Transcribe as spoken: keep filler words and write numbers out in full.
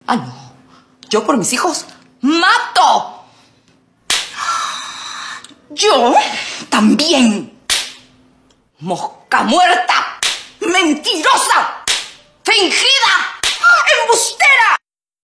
Ah, no. Yo por mis hijos mato. Yo también. Mosca muerta. Mentirosa.